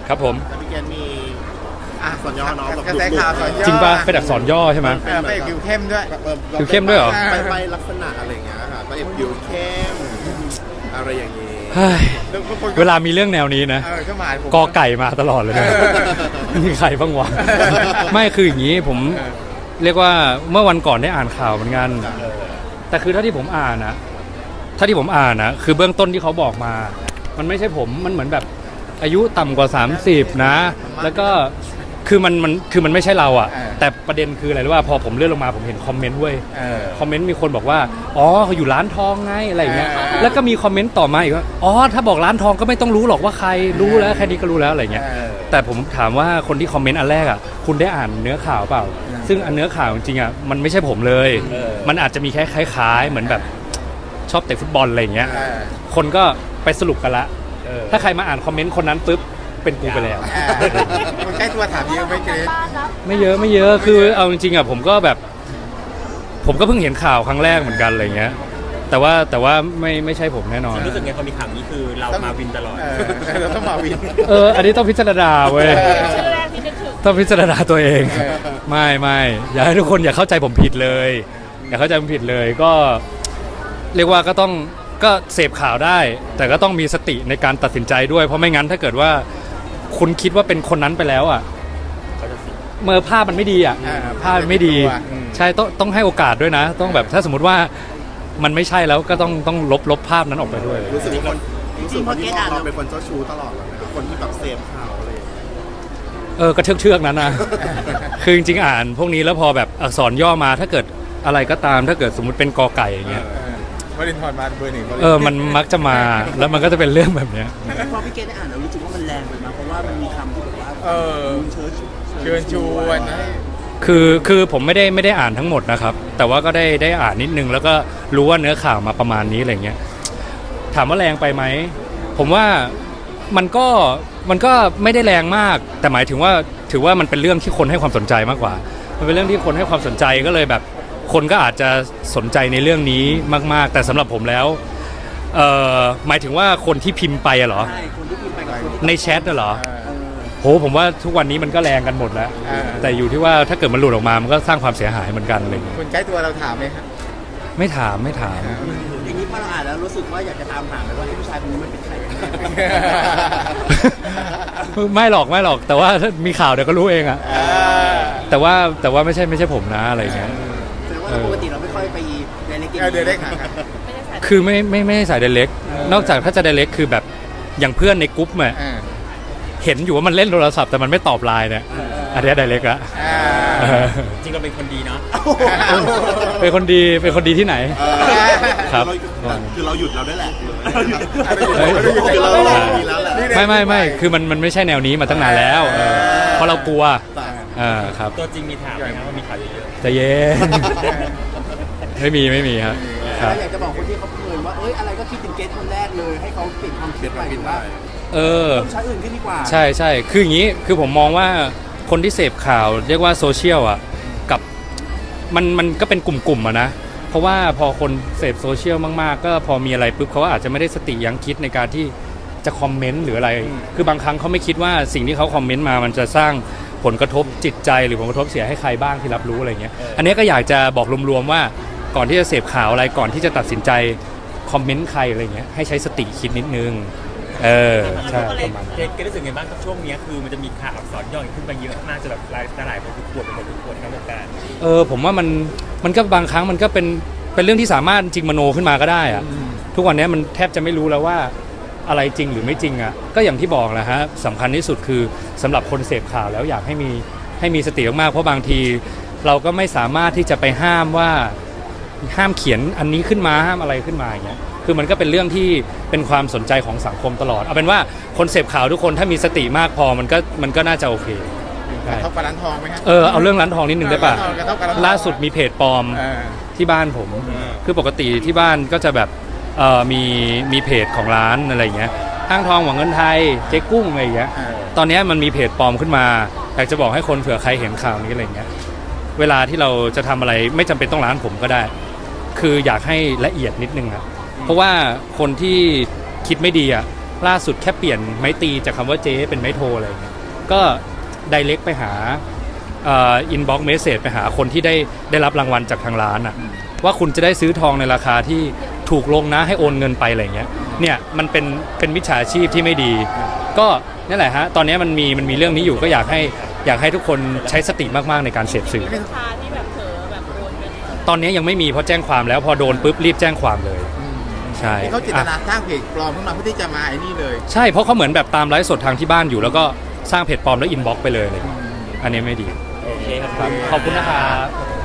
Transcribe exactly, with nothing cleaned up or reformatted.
ครับผมแต่พี่เกณฑ์มีอ่ะสอนย่อเนาะแบบกระแสข่าวสอนย่อจริงป่ะเป็นอักษรย่อใช่ไหมไม่ผิวเข้มด้วยผิวเข้มด้วยเหรอไปไปลักษณะอะไรอย่างเงี้ยค่ะไปผิวเข้มอะไรอย่างงี้เวลามีเรื่องแนวนี้นะกอไก่มาตลอดเลยนะมีใครบ้างวะไม่คืออย่างนี้ผมเรียกว่าเมื่อวันก่อนได้อ่านข่าวเหมือนกันแต่คือถ้าที่ผมอ่านนะถ้าที่ผมอ่านนะคือเบื้องต้นที่เขาบอกมามันไม่ใช่ผมมันเหมือนแบบอายุต่ำกว่าสามสิบนะแล้วก็คือมันมันคือมันไม่ใช่เราอ่ะแต่ประเด็นคืออะไรรู้ป่ะพอผมเลื่อนลงมาผมเห็นคอมเมนต์เว้ยคอมเมนต์มีคนบอกว่าอ๋อเขาอยู่ร้านทองไงอะไรอย่างเงี้ยแล้วก็มีคอมเมนต์ต่อมาอีกว่าอ๋อถ้าบอกร้านทองก็ไม่ต้องรู้หรอกว่าใครรู้แล้วแค่นี้ก็รู้แล้วอะไรเงี้ยแต่ผมถามว่าคนที่คอมเมนต์อันแรกอ่ะคุณได้อ่านเนื้อข่าวเปล่าซึ่งอันเนื้อข่าวจริงๆอ่ะมันไม่ใช่ผมเลยมันอาจจะมีแค่คล้ายๆเหมือนแบบชอบเตะฟุตบอลอะไรเงี้ยคนก็ไปสรุปกันละถ้าใครมาอ่านคอมเมนต์คนนั้นปุ๊บเป็นกูไปแล้วคนใกล้ตัวถามเยอะไม่เกรดไม่เยอะไม่เยอะคือเอาจริงๆอ่ะผมก็แบบผมก็เพิ่งเห็นข่าวครั้งแรกเหมือนกันอะไรเงี้ยแต่ว่าแต่ว่าไม่ไม่ใช่ผมแน่นอนรู้สึกไงพอมีข่าวนี้คือเรามาวินตลอดเราต้องมาวินเอออันนี้ต้องพิจารณาเว้ยต้องพิจารณาตัวเองไม่ไม่อยากให้ทุกคนอย่าเข้าใจผมผิดเลยอย่าเข้าใจผมผิดเลยก็เรียกว่าก็ต้องก็เสพข่าวได้แต่ก็ต้องมีสติในการตัดสินใจด้วยเพราะไม่งั้นถ้าเกิดว่าคุณคิดว่าเป็นคนนั้นไปแล้วอ่ะเมื่อภาพมันไม่ดีอ่ะภาพมันไม่ดีใช่ต้องต้องให้โอกาสด้วยนะต้องแบบถ้าสมมติว่ามันไม่ใช่แล้วก็ต้องต้องลบลบภาพนั้นออกไปด้วยรู้สึกคนรู้สึกว่าที่เราเป็นคนเจ้าชู้ตลอดเลยคนที่แบบเสพข่าวอะไรเออกระเทือกเชือกนั้นนะคือจริงๆอ่านพวกนี้แล้วพอแบบอักษรย่อมาถ้าเกิดอะไรก็ตามถ้าเกิดสมมุติเป็นกอไก่อย่างเงี้ยวรินทร์มาเบอร์หนึ่งเออมันมักจะมาแล้วมันก็จะเป็นเรื่องแบบนี้พอพี่เกณฑ์ได้อ่านเรารู้สึกว่ามันแรงไปมั้ยเพราะว่ามันมีคำที่แบบว่าเออเชิญชวนคือคือผมไม่ได้ไม่ได้อ่านทั้งหมดนะครับแต่ว่าก็ได้ได้อ่านนิดนึงแล้วก็รู้ว่าเนื้อข่าวมาประมาณนี้อะไรเงี้ยถามว่าแรงไปไหมผมว่ามันก็มันก็ไม่ได้แรงมากแต่หมายถึงว่าถือว่ามันเป็นเรื่องที่คนให้ความสนใจมากกว่ามันเป็นเรื่องที่คนให้ความสนใจก็เลยแบบคนก็อาจจะสนใจในเรื่องนี้มากๆแต่สำหรับผมแล้วเอ่อหมายถึงว่าคนที่พิมพ์ไปเหรอใช่คนที่พิมพ์ไปกับในแชทน่ะเหรอโหผมว่าทุกวันนี้มันก็แรงกันหมดแล้วแต่อยู่ที่ว่าถ้าเกิดมันหลุดออกมามันก็สร้างความเสียหายเหมือนกันเลยคนใกล้ตัวเราถามไหมครับไม่ถามไม่ถามอย่างนี้พอเราอ่านแล้วรู้สึกว่าอยากจะตามหาไหมว่าผู้ชายคนนี้มันเป็นใครไม่หรอกไม่หรอกแต่ว่าถ้ามีข่าวเดี๋ยวก็รู้เองอะแต่ว่าแต่ว่าไม่ใช่ไม่ใช่ผมนะอะไรเงี้ยปกติเราไม่ค่อยไปไดเรกเดเรกคือไม่ไม่ไม่สายไดเรกนอกจากถ้าจะไดเรกคือแบบอย่างเพื่อนในกรุ๊ปเนี่ยเห็นอยู่ว่ามันเล่นโทรศัพท์แต่มันไม่ตอบไลน์เนี่ยอันนี้ไดเรกละจริงเราเป็นคนดีเนาะเป็นคนดีเป็นคนดีที่ไหนครับคือเราหยุดเราได้แหละไม่ไม่ไม่คือมันมันไม่ใช่แนวนี้มาตั้งนานแล้วเพราะเรากลัวอ่าครับตัวจริงมีถามไหมครับว่ามีข่าวเยอะจะเย็นไม่มีไม่มีครับครับอยากจะบอกคนที่เขาเผยว่าเอ้ยอะไรก็คิดถึงเกตคนแรกเลยให้เขาปิดความคิดไปว่าเออใช้อื่นขึ้นดีกว่าใช่ใช่คืออย่างนี้คือผมมองว่าคนที่เสพข่าวเรียกว่าโซเชียลอ่ะกับมันมันก็เป็นกลุ่มๆอ่ะนะเพราะว่าพอคนเสพโซเชียลมากๆก็พอมีอะไรปุ๊บเขาอาจจะไม่ได้สติยั้งคิดในการที่จะคอมเมนต์หรืออะไรคือบางครั้งเขาไม่คิดว่าสิ่งที่เขาคอมเมนต์มามันจะสร้างผลกระทบจิตใจหรือผลกระทบเสียให้ใครบ้างที่รับรู้อะไรเงี้ยอันนี้ก็อยากจะบอกรวมๆว่าก่อนที่จะเสพข่าวอะไรก่อนที่จะตัดสินใจคอมเมนต์ใครอะไรเงี้ยให้ใช้สติคิดนิดนึงเออใช่ประมาณเกรู้สึกไงบ้างกับช่วงนี้คือมันจะมีข่าวอักษรย่อขึ้นมาเยอะมากจะแบบหลายหลายคนทุกคนเป็นหมดทุกคนทั้งวงการเออผมว่ามันมันก็บางครั้งมันก็เป็นเป็นเรื่องที่สามารถจริงมโนขึ้นมาก็ได้อะทุกวันนี้มันแทบจะไม่รู้แล้วว่าอะไรจริงหรือไม่จริงอ่ะก็อย่างที่บอกแหละฮะสำคัญที่สุดคือสำหรับคนเสพข่าวแล้วอยากให้มีให้มีสติมากๆเพราะบางทีเราก็ไม่สามารถที่จะไปห้ามว่าห้ามเขียนอันนี้ขึ้นมาห้ามอะไรขึ้นมาอย่างเงี้ยคือมันก็เป็นเรื่องที่เป็นความสนใจของสังคมตลอดเอาเป็นว่าคนเสพข่าวทุกคนถ้ามีสติมากพอมันก็มันก็น่าจะโอเคกระทบกับร้านทองไหมครับเออเอาเรื่องร้านทองนิดนึงได้ป่ะล่าสุดมีเพจปลอมที่บ้านผมคือปกติที่บ้านก็จะแบบเอ่อมีมีเพจของร้านอะไรอย่างเงี้ยห้างทองหวังเงินไทยเจ๊กุ้งอะไรอย่างเงี้ยตอนนี้มันมีเพจปลอมขึ้นมาอยากจะบอกให้คนเผื่อใครเห็นข่าวนี้อะไรอย่างเงี้ยเวลาที่เราจะทำอะไรไม่จำเป็นต้องร้านผมก็ได้คืออยากให้ละเอียดนิดนึงอะเพราะว่าคนที่คิดไม่ดีอะล่าสุดแค่เปลี่ยนไม้ตีจากคำว่าเจ๊เป็นไม้โทรอะไรเงี้ยก็ไดเรกไปหาเอ่ออินบ็อกซ์เมสเซจไปหาคนที่ได้ได้รับรางวัลจากทางร้านอ่ะว่าคุณจะได้ซื้อทองในราคาที่ถูกลงนะให้โอนเงินไปอะไรเงี้ยเนี่ยมันเป็นเป็นมิจฉาชีพที่ไม่ดีก็นั่นแหละฮะตอนนี้มันมีมันมีเรื่องนี้อยู่ก็อยากให้อยากให้ทุกคนใช้สติมากๆในการเสพสื่อลูกค้าที่แบบเผลอแบบโอนกันตอนนี้ยังไม่มีเพราะแจ้งความแล้วพอโดนปุ๊บรีบแจ้งความเลยใช่ที่เขาเจตนาอ่ะสร้างเพจปลอมขึ้นมาเพื่อที่จะมาไอ้นี่เลยใช่เพราะเขาเหมือนแบบตามไลฟ์สดทางที่บ้านอยู่แล้วก็สร้างเพจปลอมแล้วอินบ็อกซ์ไปเลยอะไรอย่างเงี้ยอันนี้ไม่ดีโอเคครับขอบคุณนะครับ